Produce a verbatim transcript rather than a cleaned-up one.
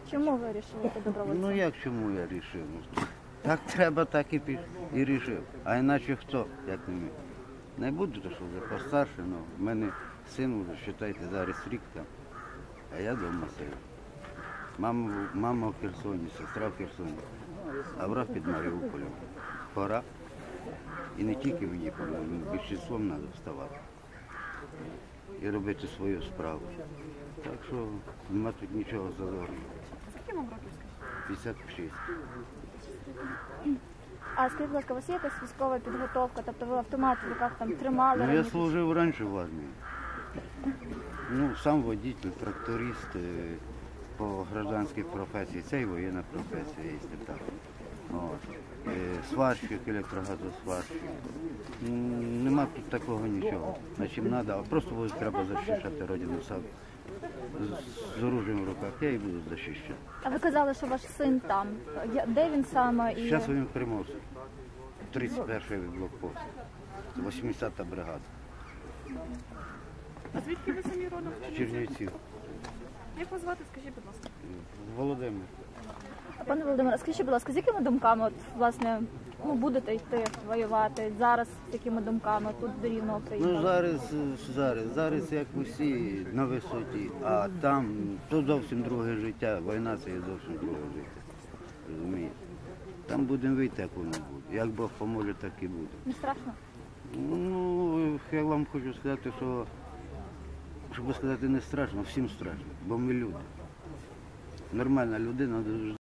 Чому ви вирішили бути добровольцем? Ну як чому я вирішив? Так треба, так і піш... і рішив. А іначе хто, як не ми. Не буду, то що вже постарше, але в мене син вже, вважайте, зараз рік там, а я вдома сидів. Мама, мама в Херсоні, сестра в Херсоні, а брат під Маріуполем. Пора. І не тільки в Дніпрі, більшістом треба вставати. І робити свою справу. Так що нема тут нічого зазорного. Скільки вам років, скажіть? п'ятдесят шість. А скажіть, будь ласка, у вас є якась військова підготовка? Тобто ви автомат в руках там тримали? Ну, я раніше? служив раніше в армії. Ну, сам водитель, тракторист е, по гражданській професії. Це і воєнна професія, якщо так. От. Е, Сварщик, електрогазосварщик. М, Нема тут такого нічого. На чим треба, а просто буде треба захищати родину сам. З, з оружием в руках я і буду захищати. А ви казали, що ваш син там. Я- Де він саме? І... Зараз він в Приморську. тридцять перший блокпост. вісімдесята бригада. А звідки ви самі родом? З Чернівців. Як вас звати, скажіть, будь ласка? Володимир. Пане Володимире, скажіть, будь ласка, з якими думками, от, власне, ну, будете йти воювати зараз, з якими думками тут до Рівного Ну приїхали? зараз, зараз, зараз як усі на висоті, а там то зовсім друге життя, війна це є зовсім друге життя. Розумієте? Там будемо вийти, як воно буде. Як Бог поможе, так і буде. Не страшно? Ну, я вам хочу сказати, що, щоб сказати, не страшно, всім страшно, бо ми люди. Нормальна людина